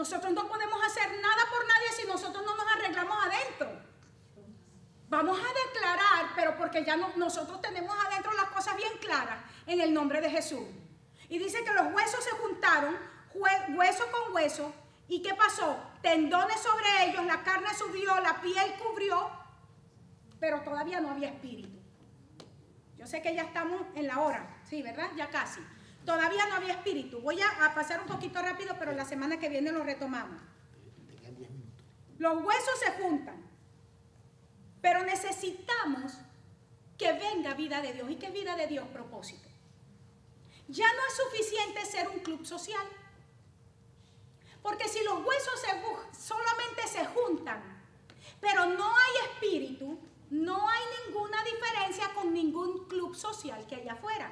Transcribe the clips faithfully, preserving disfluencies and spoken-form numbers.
Nosotros no podemos hacer nada por nadie si nosotros no nos arreglamos adentro. Vamos a declarar, pero porque ya no, nosotros tenemos adentro las cosas bien claras, en el nombre de Jesús. Y dice que los huesos se juntaron, hueso con hueso. ¿Y qué pasó? Tendones sobre ellos, la carne subió, la piel cubrió, pero todavía no había espíritu. Yo sé que ya estamos en la hora, sí, ¿verdad? Ya casi. Todavía no había espíritu. Voy a, a pasar un poquito rápido, pero la semana que viene lo retomamos. Los huesos se juntan, pero necesitamos que venga vida de Dios. ¿Y qué vida de Dios? Propósito. Ya no es suficiente ser un club social. Porque si los huesos se, solamente se juntan, pero no hay espíritu, no hay ninguna diferencia con ningún club social que haya afuera.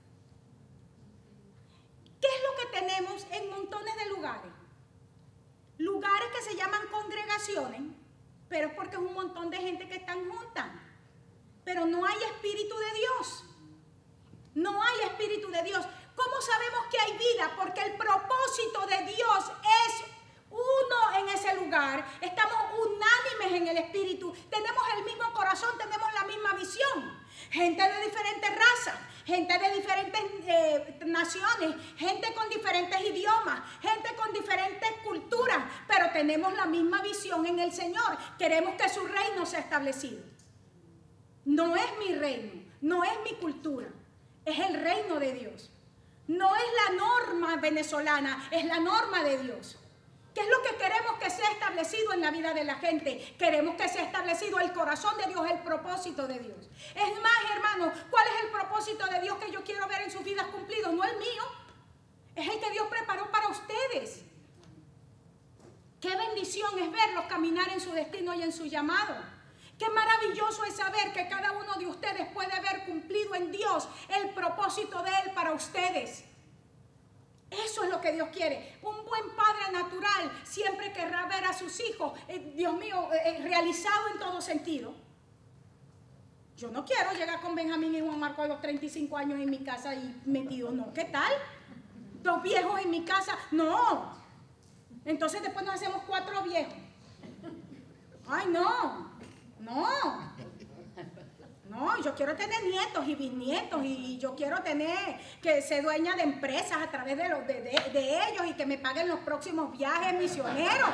¿Qué es lo que tenemos en montones de lugares? Lugares que se llaman congregaciones, pero es porque es un montón de gente que están juntas. Pero no hay espíritu de Dios. No hay espíritu de Dios. ¿Cómo sabemos que hay vida? Porque el propósito de Dios es uno en ese lugar. Estamos unánimes en el espíritu. Tenemos el mismo corazón, tenemos la misma visión. Gente de diferentes razas, gente de diferentes eh, naciones, gente con diferentes idiomas, gente con diferentes culturas, pero tenemos la misma visión en el Señor. Queremos que su reino sea establecido. No es mi reino, no es mi cultura, es el reino de Dios. No es la norma venezolana, es la norma de Dios. ¿Qué es lo que queremos que sea establecido en la vida de la gente? Queremos que sea establecido el corazón de Dios, el propósito de Dios. Es más, hermano, ¿cuál es el propósito de Dios que yo quiero ver en sus vidas cumplido? No el mío, es el que Dios preparó para ustedes. Qué bendición es verlos caminar en su destino y en su llamado. Qué maravilloso es saber que cada uno de ustedes puede haber cumplido en Dios el propósito de Él para ustedes. Eso es lo que Dios quiere. Un buen padre natural siempre querrá ver a sus hijos, eh, Dios mío, eh, realizado en todo sentido. Yo no quiero llegar con Benjamín y Juan Marco a los treinta y cinco años en mi casa y metidos, no. ¿Qué tal? Dos viejos en mi casa, no. Entonces después nos hacemos cuatro viejos. Ay, no. No, no, yo quiero tener nietos y bisnietos y, y yo quiero tener que se dueña de empresas a través de, los, de, de, de ellos y que me paguen los próximos viajes misioneros.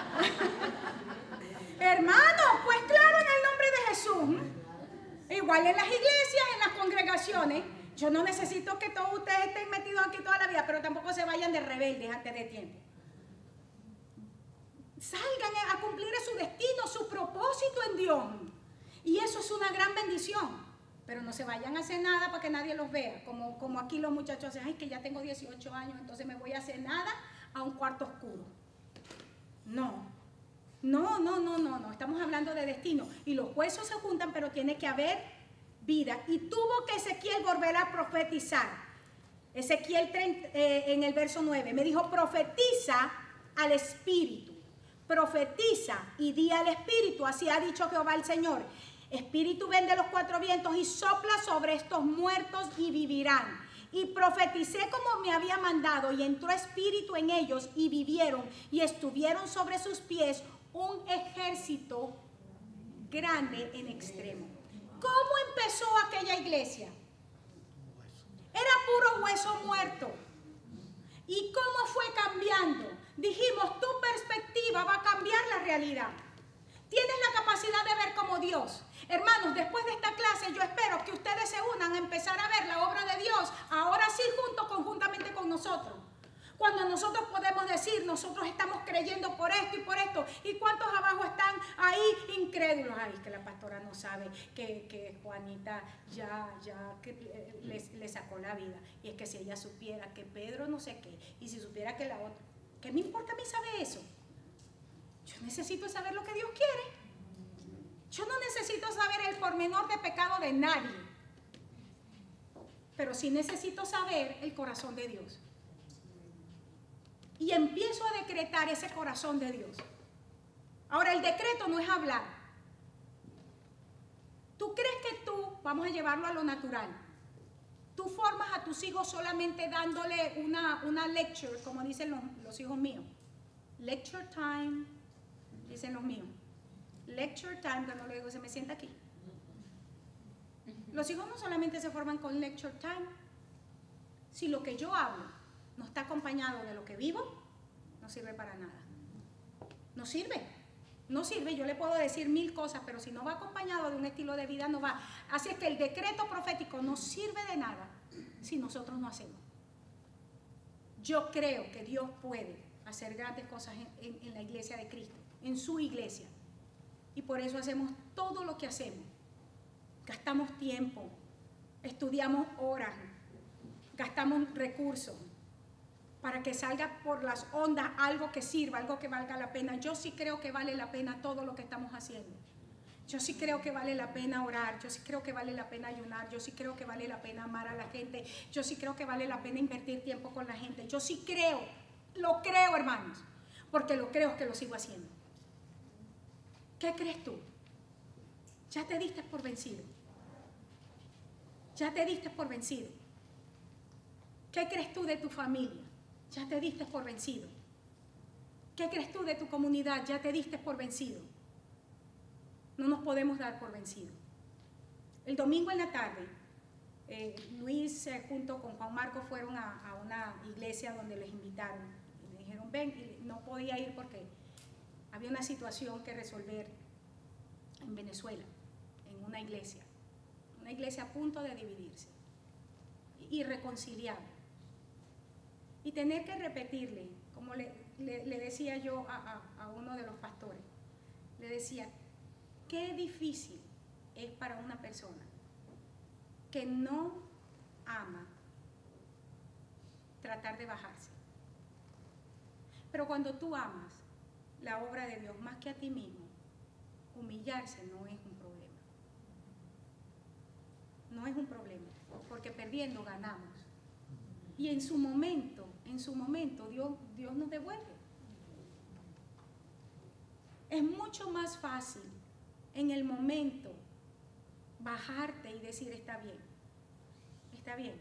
Hermanos, pues claro, en el nombre de Jesús, igual en las iglesias, en las congregaciones, yo no necesito que todos ustedes estén metidos aquí toda la vida, pero tampoco se vayan de rebeldes antes de tiempo. Salgan a cumplir su destino, su propósito en Dios. Y eso es una gran bendición. Pero no se vayan a hacer nada para que nadie los vea. Como, como aquí los muchachos dicen, ay, que ya tengo dieciocho años, entonces me voy a hacer nada a un cuarto oscuro. No, no, no, no, no, no. Estamos hablando de destino. Y los huesos se juntan, pero tiene que haber vida. Y tuvo que Ezequiel volver a profetizar. Ezequiel treinta, eh, en el verso nueve, me dijo, profetiza al Espíritu. Profetiza y di al Espíritu, así ha dicho Jehová el Señor. Espíritu, ven de los cuatro vientos y sopla sobre estos muertos y vivirán. Y profeticé como me había mandado y entró espíritu en ellos y vivieron y estuvieron sobre sus pies un ejército grande en extremo. ¿Cómo empezó aquella iglesia? Era puro hueso muerto. ¿Y cómo fue cambiando? Dijimos, tu perspectiva va a cambiar la realidad. Tienes la capacidad de ver como Dios. Hermanos, después de esta clase yo espero que ustedes se unan a empezar a ver la obra de Dios, ahora sí junto, conjuntamente con nosotros. Cuando nosotros podemos decir, nosotros estamos creyendo por esto y por esto, ¿y cuántos abajo están ahí incrédulos? Ay, que la pastora no sabe que, que Juanita ya, ya que le, le sacó la vida. Y es que si ella supiera que Pedro no sé qué, y si supiera que la otra, ¿qué me importa a mí saber eso? Yo necesito saber lo que Dios quiere. Yo no necesito saber el pormenor de pecado de nadie. Pero sí necesito saber el corazón de Dios. Y empiezo a decretar ese corazón de Dios. Ahora, el decreto no es hablar. ¿Tú crees que tú, vamos a llevarlo a lo natural, tú formas a tus hijos solamente dándole una, una lecture, como dicen los, los hijos míos? Lecture time, dicen los míos. Lecture time, cuando le digo, se me sienta aquí. Los hijos no solamente se forman con lecture time. Si lo que yo hablo no está acompañado de lo que vivo, no sirve para nada. No sirve. No sirve. Yo le puedo decir mil cosas, pero si no va acompañado de un estilo de vida, no va. Así es que el decreto profético no sirve de nada si nosotros no hacemos. Yo creo que Dios puede hacer grandes cosas en, en, en la iglesia de Cristo, en su iglesia. Y por eso hacemos todo lo que hacemos. Gastamos tiempo, estudiamos horas, gastamos recursos para que salga por las ondas algo que sirva, algo que valga la pena. Yo sí creo que vale la pena todo lo que estamos haciendo. Yo sí creo que vale la pena orar, yo sí creo que vale la pena ayunar, yo sí creo que vale la pena amar a la gente, yo sí creo que vale la pena invertir tiempo con la gente. Yo sí creo, lo creo, hermanos, porque lo creo que lo sigo haciendo. ¿Qué crees tú? Ya te diste por vencido. Ya te diste por vencido. ¿Qué crees tú de tu familia? Ya te diste por vencido. ¿Qué crees tú de tu comunidad? Ya te diste por vencido. No nos podemos dar por vencido. El domingo en la tarde, eh, Luis eh, junto con Juan Marco fueron a, a una iglesia donde les invitaron. Y me dijeron, ven, y no podía ir porque había una situación que resolver en Venezuela, en una iglesia. Una iglesia a punto de dividirse, irreconciliable. Y tener que repetirle, como le, le, le decía yo a, a, a uno de los pastores, le decía, qué difícil es para una persona que no ama tratar de bajarse. Pero cuando tú amas la obra de Dios más que a ti mismo, humillarse no es un problema. No es un problema, porque perdiendo ganamos. Y en su momento, en su momento, Dios, Dios nos devuelve. Es mucho más fácil en el momento bajarte y decir, está bien, está bien.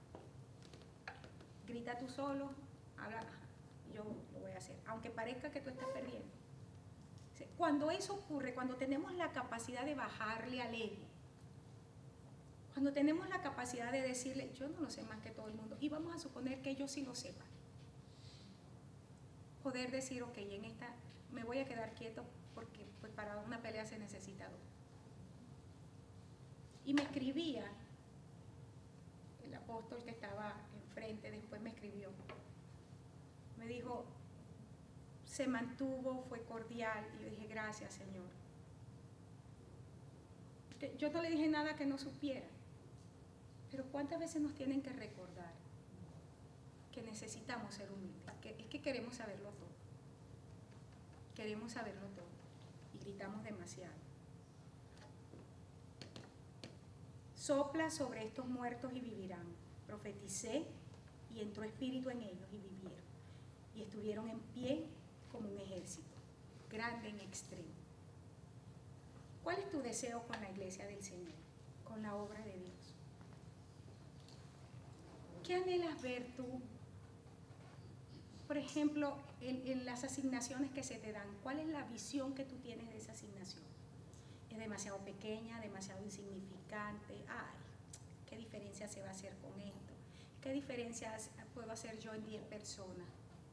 Grita tú solo, habla, yo lo voy a hacer, aunque parezca que tú estás perdiendo. Cuando eso ocurre, cuando tenemos la capacidad de bajarle al ego, cuando tenemos la capacidad de decirle, yo no lo sé más que todo el mundo, y vamos a suponer que yo sí lo sepa, poder decir, ok, en esta me voy a quedar quieto porque pues, para una pelea se necesita dos. Y me escribía, el apóstol que estaba enfrente, después me escribió, me dijo, se mantuvo, fue cordial, y yo dije, gracias, Señor. Yo no le dije nada que no supiera, pero ¿cuántas veces nos tienen que recordar que necesitamos ser humildes? Que es que queremos saberlo todo, queremos saberlo todo, y gritamos demasiado. Sopla sobre estos muertos y vivirán. Profeticé y entró espíritu en ellos y vivieron, y estuvieron en pie como un ejército, grande en extremo. ¿Cuál es tu deseo con la iglesia del Señor, con la obra de Dios? ¿Qué anhelas ver tú? Por ejemplo, en, en las asignaciones que se te dan, ¿cuál es la visión que tú tienes de esa asignación? ¿Es demasiado pequeña, demasiado insignificante? Ay, ¿qué diferencia se va a hacer con esto? ¿Qué diferencia puedo hacer yo en diez personas?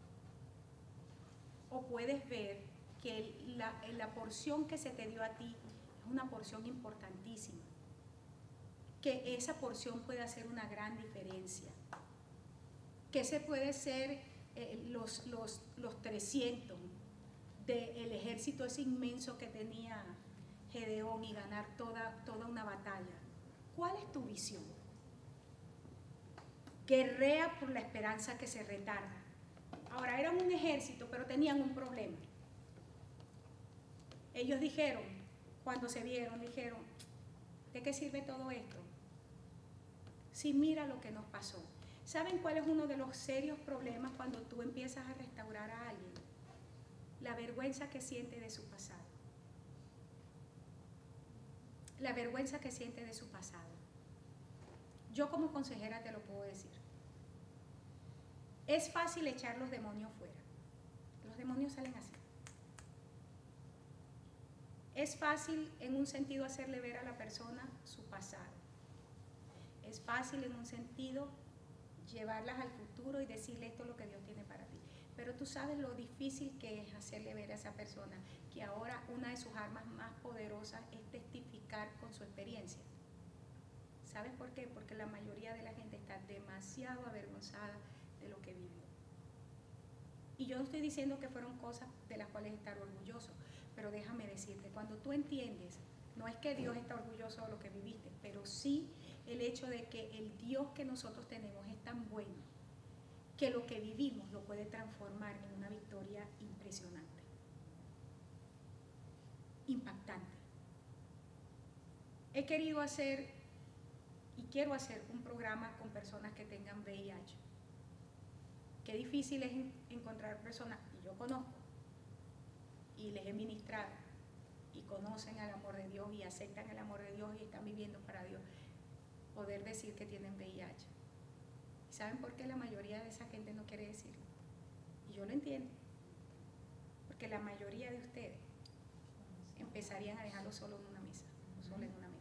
O puedes ver que la, la porción que se te dio a ti es una porción importantísima, que esa porción puede hacer una gran diferencia, que ese puede ser eh, los, los, los trescientos del ejército ese inmenso que tenía Gedeón y ganar toda, toda una batalla. ¿Cuál es tu visión? Guerrea por la esperanza que se retarda. Ahora, eran un ejército, pero tenían un problema. Ellos dijeron, cuando se vieron, dijeron, ¿de qué sirve todo esto? Si mira lo que nos pasó. ¿Saben cuál es uno de los serios problemas cuando tú empiezas a restaurar a alguien? La vergüenza que siente de su pasado. La vergüenza que siente de su pasado. Yo como consejera te lo puedo decir. Es fácil echar los demonios fuera. Los demonios salen así. Es fácil en un sentido hacerle ver a la persona su pasado. Es fácil en un sentido llevarlas al futuro y decirle esto es lo que Dios tiene para ti. Pero tú sabes lo difícil que es hacerle ver a esa persona que ahora una de sus armas más poderosas es testificar con su experiencia. ¿Sabes por qué? Porque la mayoría de la gente está demasiado avergonzada de lo que vivió. Y yo no estoy diciendo que fueron cosas de las cuales estar orgulloso, pero déjame decirte, cuando tú entiendes, no es que Dios está orgulloso de lo que viviste, pero sí el hecho de que el Dios que nosotros tenemos es tan bueno que lo que vivimos lo puede transformar en una victoria impresionante, impactante. He querido hacer y quiero hacer un programa con personas que tengan V I H. Qué difícil es encontrar personas, y yo conozco, y les he ministrado, y conocen el amor de Dios, y aceptan el amor de Dios, y están viviendo para Dios, poder decir que tienen V I H. ¿Y saben por qué la mayoría de esa gente no quiere decirlo? Y yo lo entiendo, porque la mayoría de ustedes empezarían a dejarlo solo en una mesa, o solo en una mesa.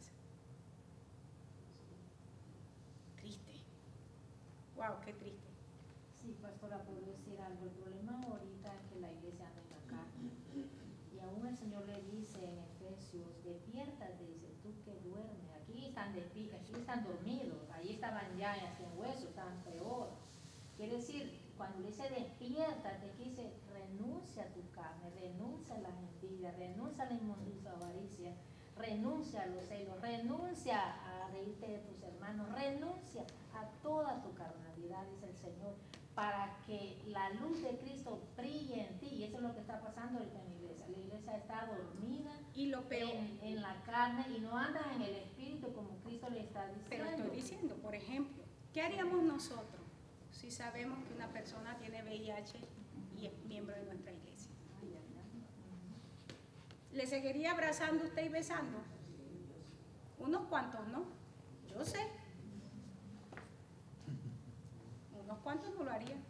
Triste. Wow, qué triste. Sí, pastora, puedo decir algo. El problema ahorita es que la iglesia anda en la carne. Y aún el Señor le dice en Efesios, despiértate, dice, tú que duermes. Aquí están despidos, aquí están dormidos, ahí estaban ya en hueso, estaban peor. Quiere decir, cuando le dice despiértate, aquí dice, renuncia a tu carne, renuncia a las envidias, renuncia a la inmundicia, avaricia, renuncia a los celos, renuncia a reírte de tus hermanos, renuncia a toda tu carnalidad, dice el Señor, para que la luz de Cristo brille en ti. Y eso es lo que está pasando ahorita en la iglesia. La iglesia está dormida y lo peor, en, en la carne y no anda en el espíritu como Cristo le está diciendo. Pero estoy diciendo, por ejemplo, ¿qué haríamos nosotros si sabemos que una persona tiene V I H y es miembro de nuestra iglesia? ¿Le seguiría abrazando usted y besando? Unos cuantos, ¿no? Yo sé. Unos cuantos no lo harían.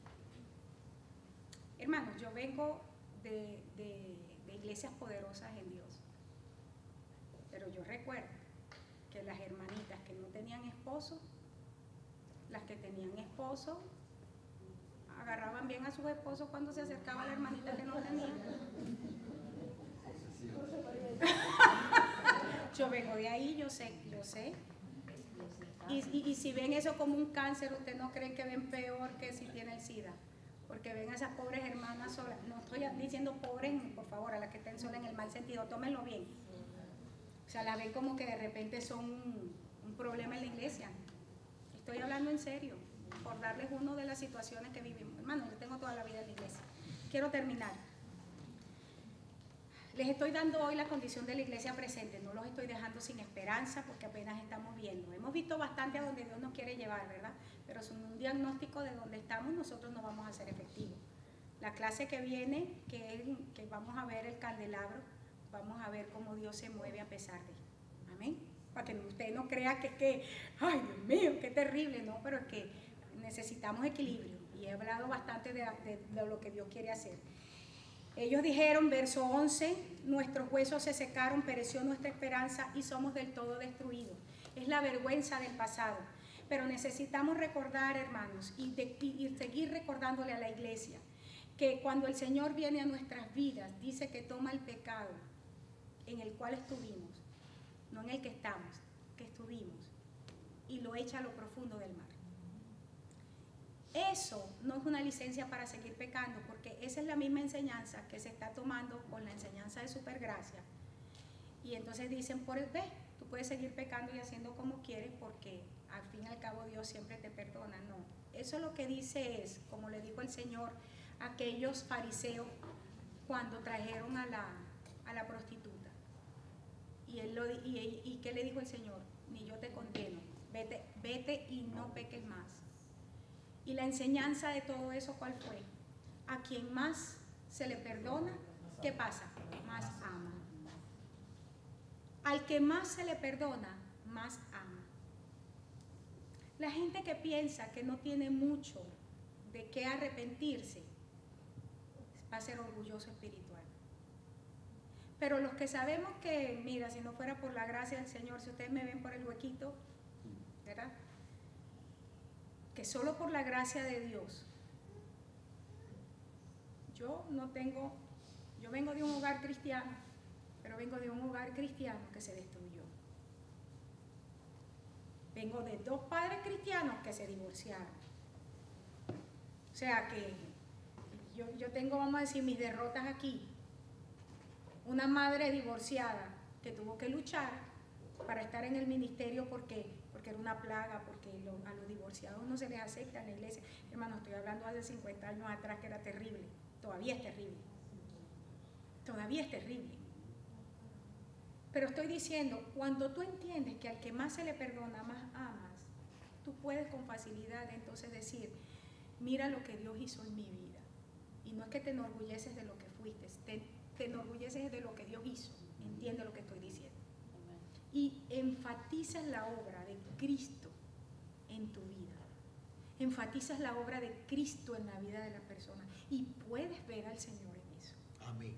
Hermanos, yo vengo de, de, de iglesias poderosas en Dios. Pero yo recuerdo que las hermanitas que no tenían esposo, las que tenían esposo, agarraban bien a sus esposos cuando se acercaba la hermanita que no tenía. Yo vengo de ahí, yo sé, yo sé. Y, y, y si ven eso como un cáncer, ¿ustedes no creen que ven peor que si tiene el SIDA? Porque ven a esas pobres hermanas solas. No estoy diciendo pobres, por favor, a las que estén solas en el mal sentido, tómenlo bien. O sea, las ven como que de repente son un, un problema en la iglesia. Estoy hablando en serio, por darles una de las situaciones que vivimos. Hermano, yo tengo toda la vida en la iglesia. Quiero terminar. Les estoy dando hoy la condición de la iglesia presente, no los estoy dejando sin esperanza porque apenas estamos viendo. Hemos visto bastante a donde Dios nos quiere llevar, ¿verdad? Pero sin un diagnóstico de donde estamos, nosotros no vamos a ser efectivos. La clase que viene, que, es, que vamos a ver el candelabro, vamos a ver cómo Dios se mueve a pesar de. Amén. Para que usted no crea que, que, ay Dios mío, qué terrible, no, pero es que necesitamos equilibrio. Y he hablado bastante de, de, de lo que Dios quiere hacer. Ellos dijeron, verso once, nuestros huesos se secaron, pereció nuestra esperanza y somos del todo destruidos. Es la vergüenza del pasado. Pero necesitamos recordar, hermanos, y, de, y, y seguir recordándole a la iglesia, que cuando el Señor viene a nuestras vidas, dice que toma el pecado en el cual estuvimos, no en el que estamos, que estuvimos, y lo echa a lo profundo del mar. Eso no es una licencia para seguir pecando, porque esa es la misma enseñanza que se está tomando con la enseñanza de supergracia. Y entonces dicen, por el ve, tú puedes seguir pecando y haciendo como quieres, porque al fin y al cabo Dios siempre te perdona. No, eso lo que dice es, como le dijo el Señor a aquellos fariseos cuando trajeron a la, a la prostituta. Y, él lo, y, y ¿qué le dijo el Señor? Ni yo te condeno, vete, vete y no peques más. Y la enseñanza de todo eso, ¿cuál fue? A quien más se le perdona, ¿qué pasa? Más ama. Al que más se le perdona, más ama. La gente que piensa que no tiene mucho de qué arrepentirse, va a ser orgulloso espiritual. Pero los que sabemos que, mira, si no fuera por la gracia del Señor, si ustedes me ven por el huequito, ¿verdad? Que solo por la gracia de Dios, yo no tengo, yo vengo de un hogar cristiano, pero vengo de un hogar cristiano que se destruyó. Vengo de dos padres cristianos que se divorciaron. O sea que yo, yo tengo, vamos a decir, mis derrotas aquí. Una madre divorciada que tuvo que luchar para estar en el ministerio porque, porque era una plaga, porque lo, a los divorciados no se les acepta en la iglesia. Hermano, estoy hablando hace cincuenta años atrás que era terrible. Todavía es terrible. Todavía es terrible. Pero estoy diciendo, cuando tú entiendes que al que más se le perdona, más amas, tú puedes con facilidad entonces decir, mira lo que Dios hizo en mi vida. Y no es que te enorgulleces de lo que fuiste, te, te enorgulleces de lo que Dios hizo. Entiende lo que estoy diciendo. Y enfatizas la obra de Cristo en tu vida. Enfatizas la obra de Cristo en la vida de la persona. Y puedes ver al Señor en eso. Amén.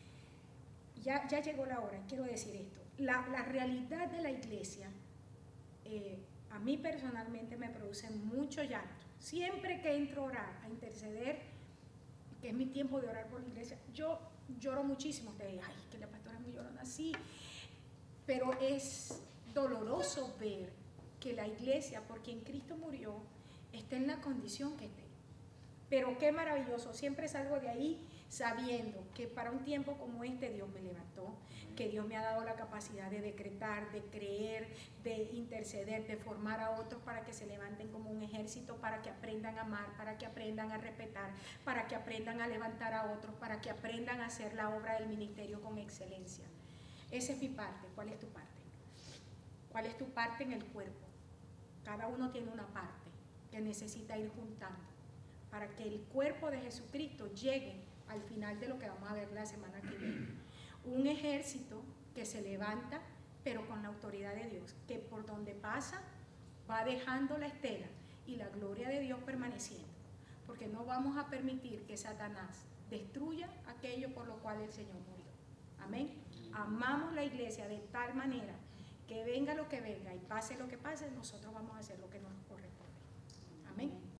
Ya, ya llegó la hora, quiero decir esto. La, la realidad de la iglesia, eh, a mí personalmente me produce mucho llanto. Siempre que entro a orar, a interceder, que es mi tiempo de orar por la iglesia, yo lloro muchísimo. Ustedes, ay, que la pastora es muy llorona, sí. Pero es doloroso ver que la iglesia, por quien Cristo murió, está en la condición que esté. Pero qué maravilloso, siempre salgo de ahí sabiendo que para un tiempo como este Dios me levantó, que Dios me ha dado la capacidad de decretar, de creer, de interceder, de formar a otros para que se levanten como un ejército, para que aprendan a amar, para que aprendan a respetar, para que aprendan a levantar a otros, para que aprendan a hacer la obra del ministerio con excelencia. Esa es mi parte. ¿Cuál es tu parte? ¿Cuál es tu parte en el cuerpo? Cada uno tiene una parte que necesita ir juntando para que el cuerpo de Jesucristo llegue al final de lo que vamos a ver la semana que viene. Un ejército que se levanta, pero con la autoridad de Dios, que por donde pasa va dejando la estela y la gloria de Dios permaneciendo, porque no vamos a permitir que Satanás destruya aquello por lo cual el Señor murió. Amén. Amamos la iglesia de tal manera que venga lo que venga y pase lo que pase, nosotros vamos a hacer lo que nos corresponde. Amén.